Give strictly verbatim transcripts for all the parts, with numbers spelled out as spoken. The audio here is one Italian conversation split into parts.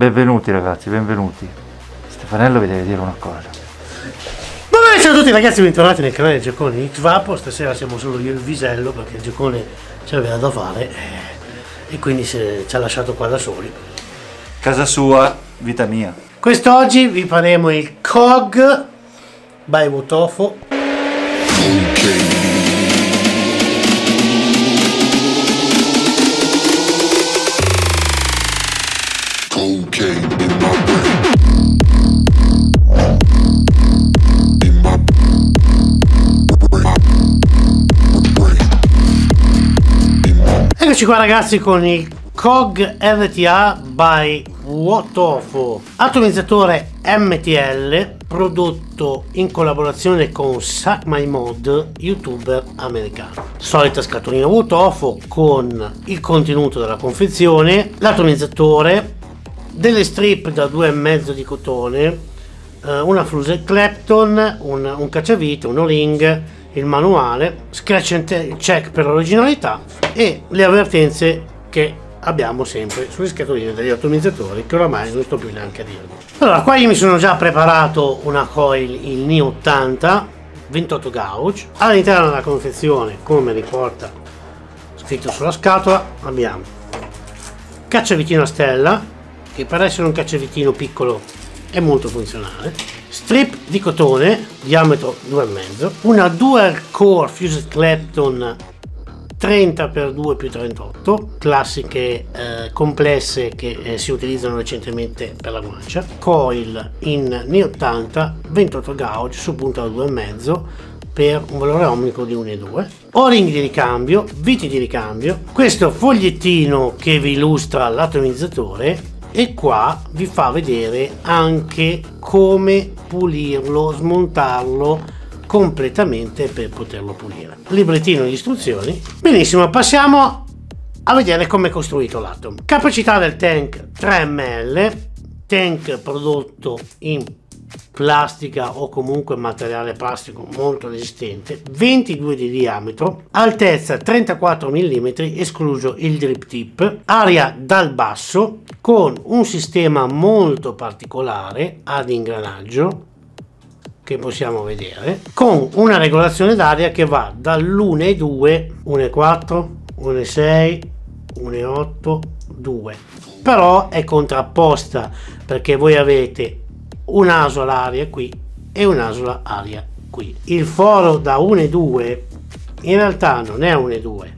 Benvenuti ragazzi, benvenuti. Stefanello vi deve dire una cosa. Vabbè, ciao a tutti ragazzi, bentornati nel canale Giaccone X Vapo. Stasera siamo solo io e il Visello perché il Giaccone ce l'aveva da fare e quindi se ci ha lasciato qua da soli. Casa sua, vita mia. Quest'oggi vi faremo il C O G by Wotofo. Eccoci qua ragazzi con il C O G R T A by Wotofo, atomizzatore M T L prodotto in collaborazione con SuckMyMod, youtuber americano. Solita scatolina Wotofo con il contenuto della confezione, l'atomizzatore, delle strip da due e mezzo di cotone, una Flusel Clapton, un, un cacciavite, un O-ring, il manuale, scratch and check per l'originalità e le avvertenze che abbiamo sempre sulle scatoline degli atomizzatori, che oramai non sto più neanche a dirlo. Allora, qua io mi sono già preparato una coil, il N I ottanta ventotto gauge. All'interno della confezione, come riporta scritto sulla scatola, abbiamo cacciavitino a stella, che per essere un cacciavitino piccolo è molto funzionale, strip di cotone diametro due e mezzo, una dual core Flusel Clapton trenta per due più trentotto, classiche eh, complesse che eh, si utilizzano recentemente per la guancia, coil in N I ottanta ventotto gauge su punta da due e mezzo per un valore ohmico di uno virgola due, O-ring di ricambio, viti di ricambio, questo fogliettino che vi illustra l'atomizzatore e qua vi fa vedere anche come pulirlo, smontarlo completamente per poterlo pulire. Librettino di istruzioni. Benissimo, passiamo a vedere come è costruito l'Atom. Capacità del tank tre millilitri, tank prodotto in plastica o comunque materiale plastico molto resistente, ventidue di diametro, altezza trentaquattro millimetri escluso il drip tip, aria dal basso con un sistema molto particolare ad ingranaggio che possiamo vedere, con una regolazione d'aria che va dall'uno virgola due, uno virgola quattro, uno virgola sei, uno virgola otto, due, però è contrapposta perché voi avete un'asola aria qui e un'asola aria qui. Il foro da uno virgola due in realtà non è uno virgola due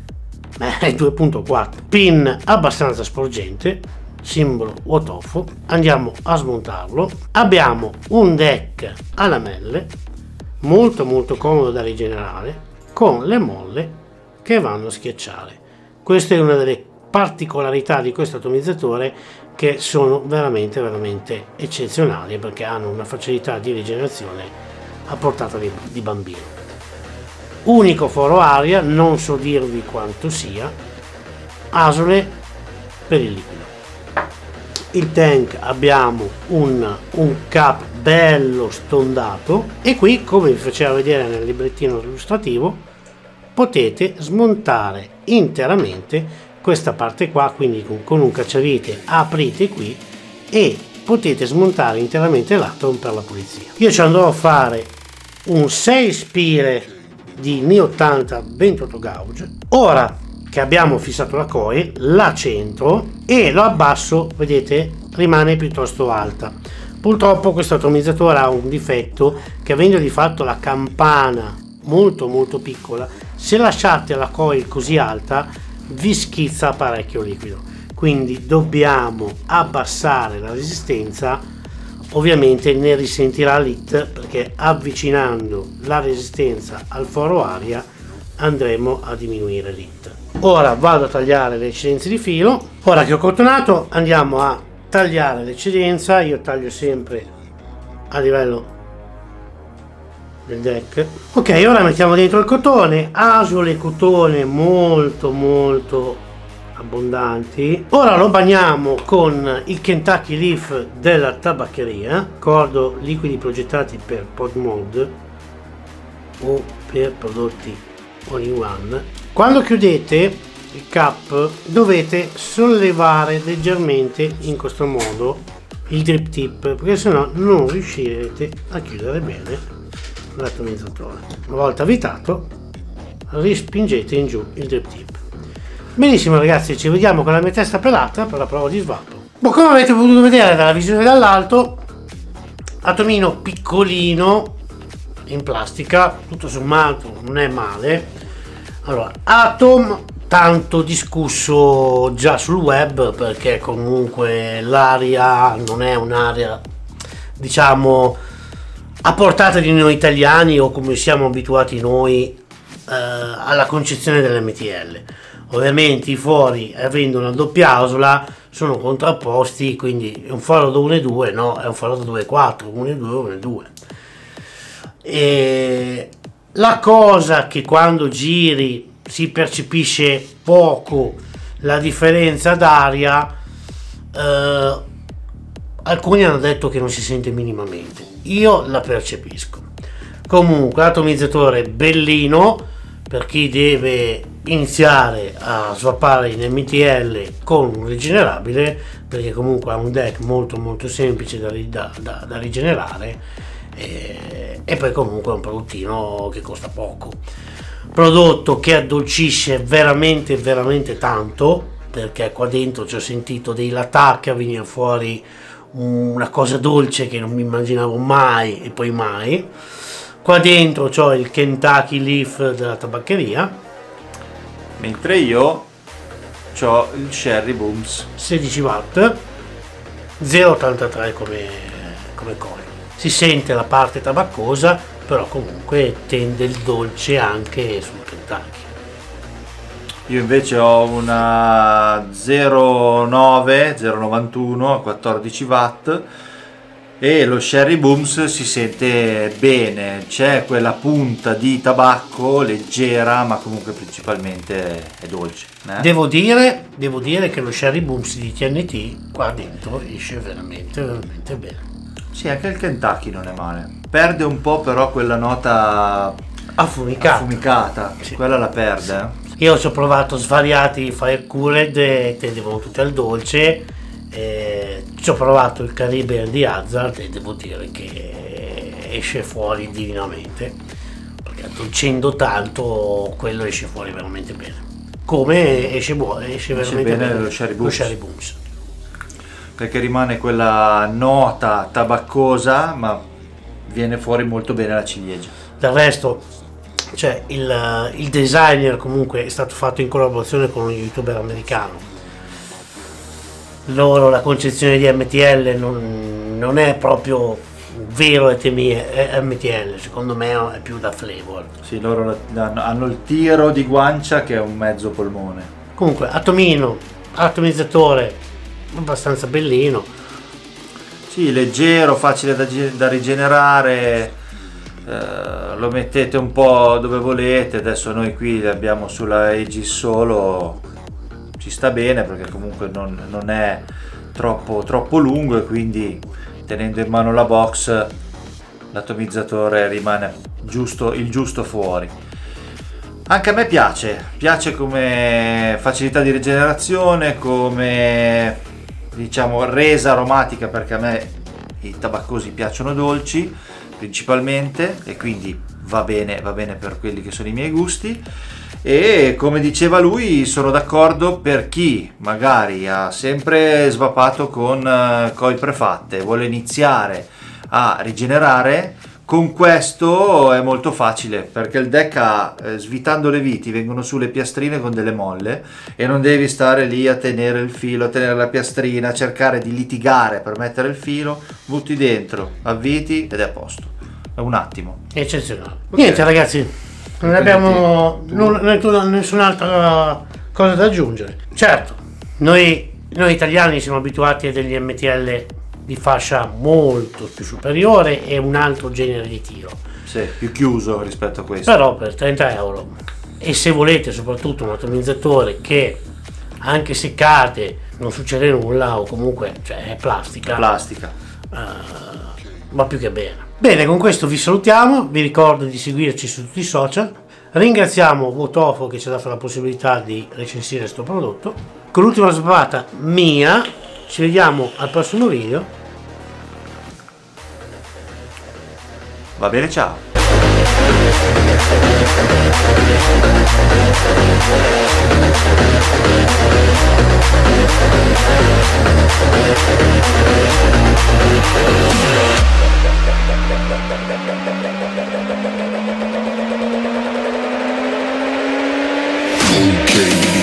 ma è due virgola quattro, pin abbastanza sporgente, simbolo Wotofo. Andiamo a smontarlo. Abbiamo un deck a lamelle molto molto comodo da rigenerare con le molle che vanno a schiacciare. Questa è una delle particolarità di questo atomizzatore, che sono veramente veramente eccezionali perché hanno una facilità di rigenerazione a portata di, di bambino. Unico foro aria, non so dirvi quanto sia, asole per il liquido. Il tank abbiamo un, un cap bello stondato e qui, come vi faceva vedere nel librettino illustrativo, potete smontare interamente questa parte qua, quindi con, con un cacciavite aprite qui e potete smontare interamente l'Atom per la pulizia. Io ci andrò a fare un sei spire di N I ottanta ventotto gauge. Ora che abbiamo fissato la coil, la centro e lo abbasso, vedete, rimane piuttosto alta. Purtroppo questo atomizzatore ha un difetto, che avendo di fatto la campana molto molto piccola, se lasciate la coil così alta vi schizza parecchio liquido, quindi dobbiamo abbassare la resistenza. Ovviamente ne risentirà l'I T perché avvicinando la resistenza al foro aria andremo a diminuire l'I T. Ora vado a tagliare le eccedenze di filo. Ora che ho cotonato andiamo a tagliare l'eccedenza. Io taglio sempre a livello del deck. Ok, ora mettiamo dentro il cotone, asole cotone molto molto abbondanti. Ora lo bagniamo con il Kentucky Leaf della tabaccheria, ricordo liquidi progettati per PodMod o per prodotti all in one. Quando chiudete il cap, dovete sollevare leggermente in questo modo il drip tip, perché sennò non riuscirete a chiudere bene l'atomizzatore. Una volta avvitato, rispingete in giù il drip tip. Benissimo ragazzi, ci vediamo con la mia testa pelata per la prova di svapo. Boh, come avete potuto vedere dalla visione dall'alto, atomino piccolino in plastica, tutto sommato non è male. Allora, Atom tanto discusso già sul web, perché comunque l'area non è un'area, diciamo, a portata di noi italiani o come siamo abituati noi eh, alla concezione dell'M T L. Ovviamente i fori, avendo una doppia asola, sono contrapposti, quindi è un foro da uno e due, no, è un foro da due e quattro, uno e due, uno e due. E la cosa che quando giri si percepisce poco la differenza d'aria, eh, alcuni hanno detto che non si sente minimamente, io la percepisco. Comunque atomizzatore bellino per chi deve iniziare a swappare in M T L con un rigenerabile, perché comunque ha un deck molto molto semplice da, da, da, da rigenerare, e, e poi comunque è un prodottino che costa poco, prodotto che addolcisce veramente veramente tanto, perché qua dentro ci ho sentito dei latacchi a venire fuori una cosa dolce che non mi immaginavo mai e poi mai. Qua dentro c'ho il Kentucky Leaf della tabaccheria, mentre io ho il Cherry Booms sedici watt, zero virgola ottantatré come, come coil. Si sente la parte tabaccosa, però comunque tende il dolce anche sul Kentucky. Io invece ho una zero virgola nove, zero virgola novantuno a quattordici watt e lo Cherry Booms si sente bene, c'è quella punta di tabacco leggera, ma comunque principalmente è dolce. Eh? Devo dire, devo dire che lo Cherry Booms di T N T qua dentro esce veramente veramente bene. Sì, anche il Kentucky non è male, perde un po' però quella nota affumicata, affumicata. Sì. Quella la perde. Sì. Io ci ho provato svariati Fire Cooled e tendevano tutti al dolce. Eh, ci ho provato il Caribbean di Hazard e devo dire che esce fuori divinamente, perché addolcendo tanto quello esce fuori veramente bene, come esce, buono, esce, esce veramente bene, bene lo Cherry Booms. Lo Cherry Booms, perché rimane quella nota tabaccosa ma viene fuori molto bene la ciliegia. Del resto, cioè, il, il designer comunque è stato fatto in collaborazione con un youtuber americano. Loro la concezione di M T L non, non è proprio vero M T L, secondo me è più da flavor. Sì, loro hanno il tiro di guancia che è un mezzo polmone. Comunque atomino, atomizzatore abbastanza bellino. Sì, leggero, facile da, da rigenerare, eh, lo mettete un po' dove volete. Adesso noi qui li abbiamo sulla Aegis solo, ci sta bene perché comunque non, non è troppo, troppo lungo e quindi tenendo in mano la box l'atomizzatore rimane giusto, il giusto fuori. Anche a me piace, piace come facilità di rigenerazione, come diciamo resa aromatica, perché a me i tabaccosi piacciono dolci principalmente e quindi va bene, va bene per quelli che sono i miei gusti. E come diceva lui, sono d'accordo per chi magari ha sempre svapato con uh, coil prefatte, vuole iniziare a rigenerare. Con questo è molto facile perché il deck ha, eh, svitando le viti vengono su le piastrine con delle molle e non devi stare lì a tenere il filo, a tenere la piastrina, a cercare di litigare per mettere il filo, butti dentro, avviti ed è a posto. È un attimo. Eccezionale. Okay. Niente ragazzi, non abbiamo nessun'altra cosa da aggiungere. Certo, noi, noi italiani siamo abituati a degli M T L di fascia molto più superiore e un altro genere di tiro. Sì, più chiuso rispetto a questo. Però per trenta euro, e se volete soprattutto un atomizzatore che anche se cade non succede nulla, o comunque cioè, è plastica, plastica. Uh, va più che bene. Bene, con questo vi salutiamo, vi ricordo di seguirci su tutti i social, Ringraziamo Wotofo che ci ha dato la possibilità di recensire questo prodotto. Con l'ultima svapata mia, ci vediamo al prossimo video. Va bene, ciao. Okay.